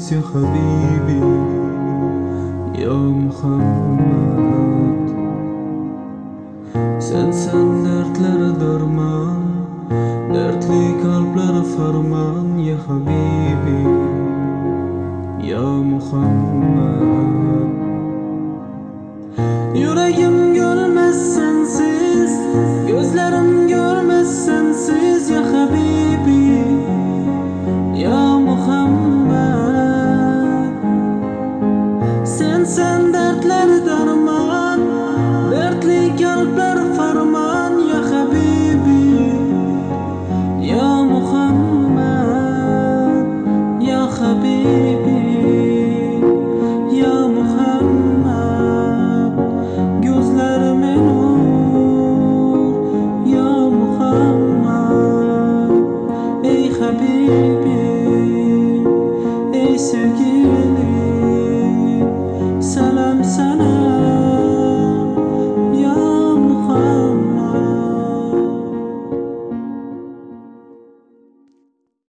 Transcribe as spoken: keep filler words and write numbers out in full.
يا حبيبي يا محمد. Sen sen dertlere derman, dertli kalplere ferman ya Habibi ya Muhammed. Yüreğim görmez sensiz, gözlerim görmez sensiz ya Habibi ya Muhammed. Sen sen dertleri derman, dertli kalpler ferman ya Habibi ya Muhammed ya Habibi ya Muhammed. Gözlerime nur ya Muhammed. Ey Habibi, ey sevgi